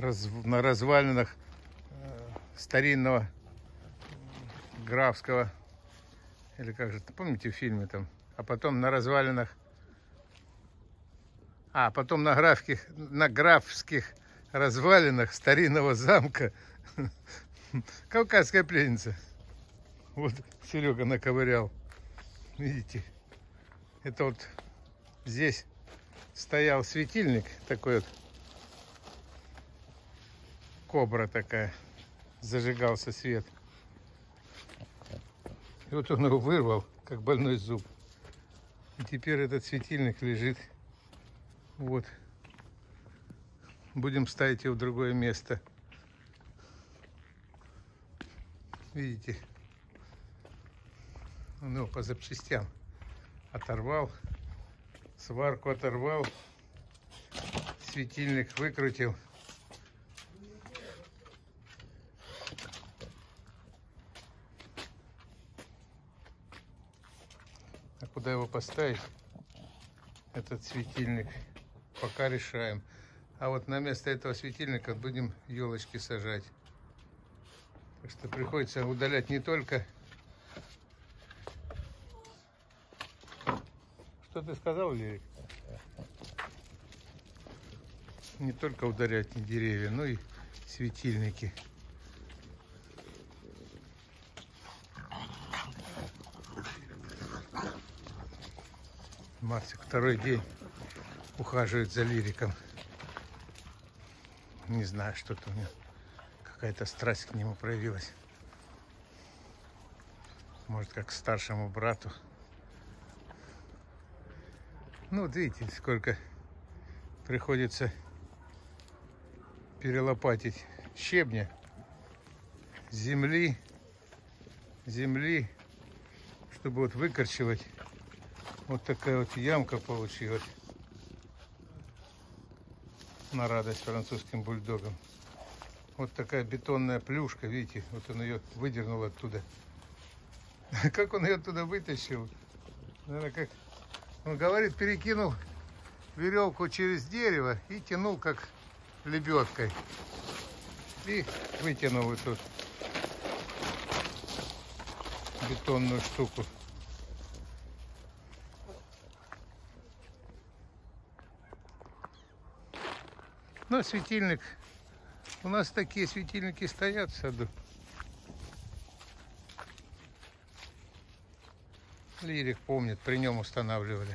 на развалинах старинного графского, или как же, помните в фильме там, а потом на развалинах, потом на графских развалинах старинного замка Кавказская пленница. Вот Серега наковырял. Видите? Это вот здесь стоял светильник такой вот. Кобра такая. Зажигался свет. И вот он его вырвал, как больной зуб. И теперь этот светильник лежит. Вот. Будем ставить его в другое место. Видите? Он его по запчастям оторвал. Сварку оторвал. Светильник выкрутил. А куда его поставить, этот светильник, пока решаем. А вот на место этого светильника будем елочки сажать. Так что приходится удалять не только... Что ты сказал, Лерик? Не только удалять деревья, но и светильники. Марсик второй день ухаживает за Лириком. Не знаю, что-то у меня какая-то страсть к нему проявилась. Может, как к старшему брату. Ну, вот видите, сколько приходится перелопатить щебня, земли, чтобы вот выкорчевать. Вот такая вот ямка получилась. На радость французским бульдогам. Вот такая бетонная плюшка, видите, вот он ее выдернул оттуда. Как он ее оттуда вытащил? Наверное, как он говорит, перекинул веревку через дерево и тянул как лебедкой. И вытянул эту бетонную штуку. Ну, светильник. У нас такие светильники стоят в саду. Лирик помнит, при нем устанавливали.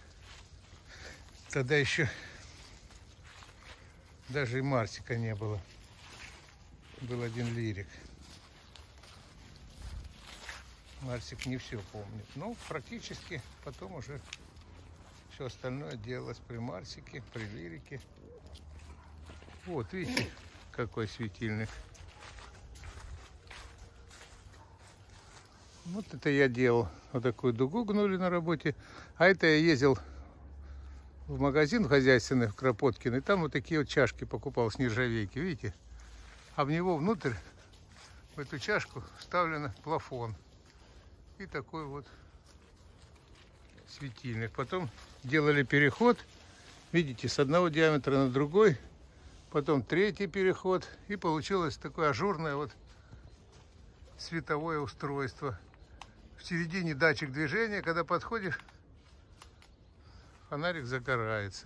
Тогда еще даже и Марсика не было. Был один Лирик. Марсик не все помнит. Ну, практически потом уже все остальное делалось при Марсике, при Лирике. Вот, видите, какой светильник. Вот это я делал. Вот такую дугу гнули на работе. А это я ездил в магазин хозяйственный в Кропоткино. И там вот такие вот чашки покупал с нержавейки, видите? А в него внутрь, в эту чашку, вставлен плафон. И такой вот светильник. Потом делали переход, видите, с одного диаметра на другой. Потом третий переход. И получилось такое ажурное вот световое устройство. В середине датчик движения. Когда подходишь, фонарик загорается.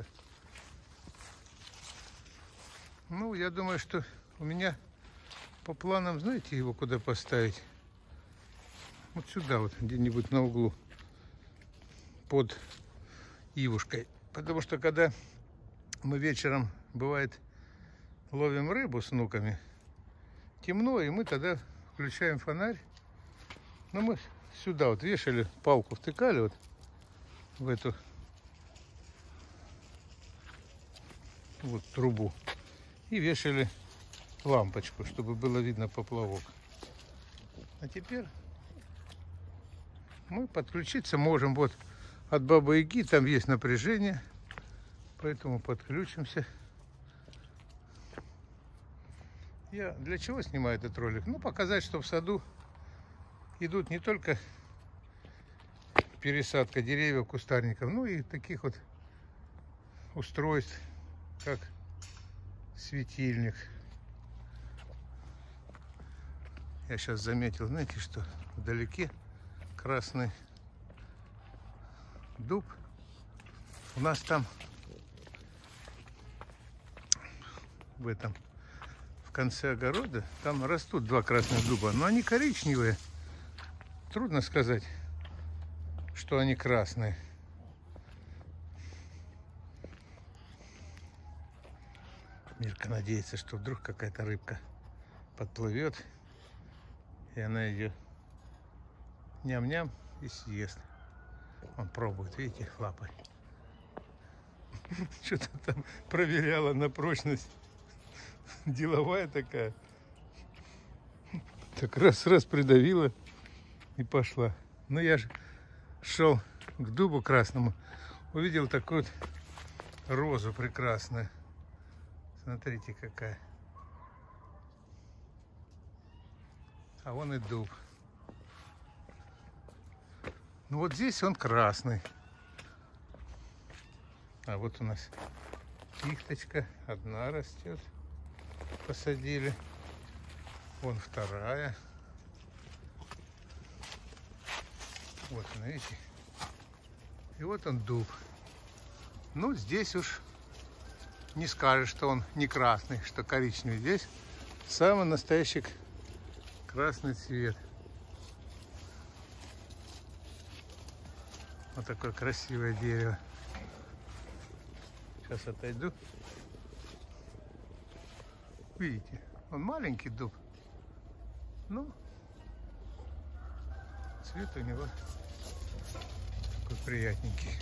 Ну, я думаю, что у меня по планам, знаете, его куда поставить? Вот сюда вот, где-нибудь на углу. Под ивушкой. Потому что когда мы вечером, бывает, ловим рыбу с внуками, темно, и мы тогда включаем фонарь. Но мы сюда вот вешали, палку втыкали вот в эту вот трубу и вешали лампочку, чтобы было видно поплавок. А теперь мы подключиться можем. Вот от Бабы-Яги там есть напряжение, поэтому подключимся. Я для чего снимаю этот ролик? Ну, показать, что в саду идут не только пересадка деревьев, кустарников, ну и таких вот устройств, как светильник. Я сейчас заметил, знаете что, вдалеке красный дуб. У нас там в конце огорода там растут два красных дуба, но они коричневые. Трудно сказать, что они красные. Мирка надеется, что вдруг какая-то рыбка подплывет, и она ее ням-ням и съест. Он пробует, видите, лапой. Что-то там проверяла на прочность. Деловая такая. Так раз придавила и пошла. Но я же шел к дубу красному, увидел такую вот розу прекрасную. Смотрите, какая. А вон и дуб. Ну вот здесь он красный. А вот у нас пихточка. Одна растет. Посадили. Вон вторая. Вот она, видите. И вот он дуб. Ну, здесь уж не скажешь, что он не красный, что коричневый. Здесь самый настоящий красный цвет. Вот такое красивое дерево. Сейчас отойду. Видите, он маленький дуб. Ну, цвет у него такой приятненький.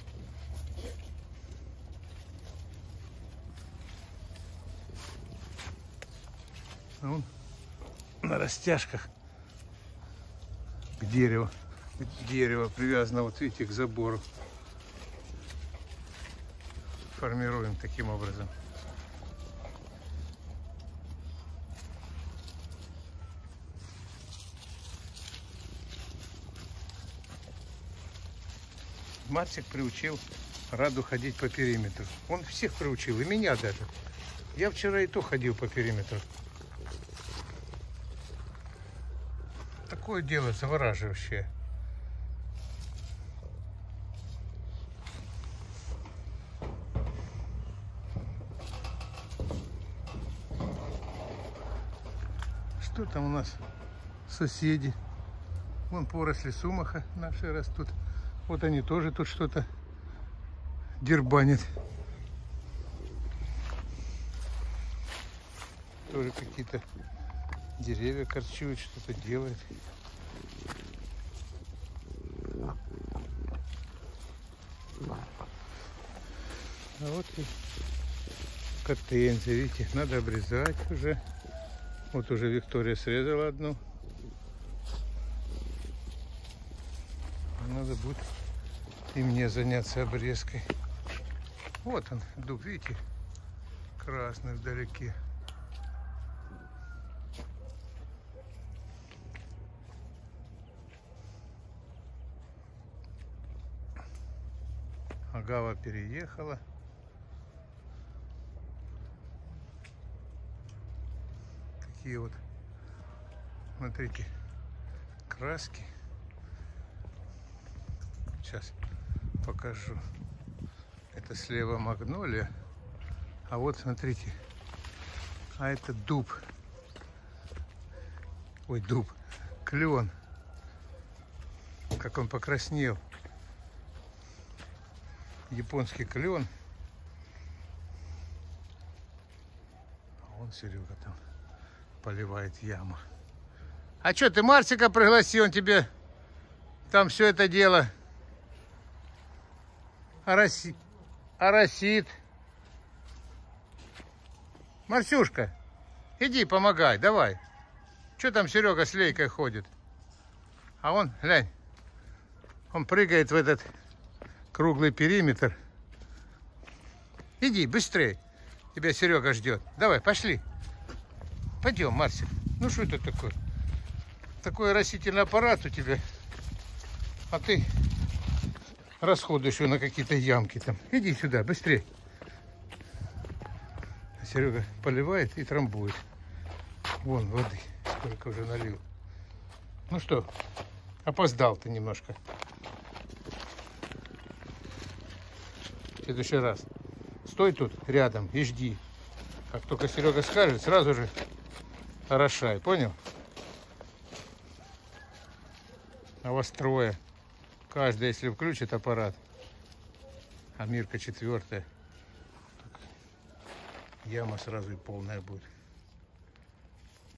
Он на растяжках к дереву. Дерево привязано, вот видите, к забору. Формируем таким образом. Марсик приучил Раду ходить по периметру. Он всех приучил, и меня даже. Я вчера и то ходил по периметру. Такое дело завораживающее. Что там у нас соседи? Вон поросли сумаха наши растут. Вот они тоже тут что-то дербанят. Тоже какие-то деревья корчуют, что-то делают. А вот и гортензия, видите, надо обрезать уже. Вот уже Виктория срезала одну. Надо будет и мне заняться обрезкой. Вот он, дуб, видите, красный вдалеке. Агава переехала. Такие вот, смотрите, краски. Сейчас покажу. Это слева магнолия. А вот смотрите. А это дуб. Ой, дуб. Клен. Как он покраснел. Японский клен. А вон Серега там поливает яму. А что, ты Марсика пригласил, он тебе там все это дело оросит. Марсюшка, иди помогай, давай. Что там Серега с Лейкой ходит? А он, глянь, он прыгает в этот круглый периметр. Иди, быстрее. Тебя Серега ждет. Давай, пошли. Пойдем, Марсик. Ну что это такое? Такой растительный аппарат у тебя. А ты расходуешь его на какие-то ямки там. Иди сюда, быстрее. Серега поливает и трамбует. Вон воды сколько уже налил. Ну что, опоздал ты немножко. В следующий раз стой тут рядом и жди. Как только Серега скажет, сразу же орошай, понял? А вас трое. Каждый, если включит аппарат. А Мирка четвертая. Яма сразу и полная будет.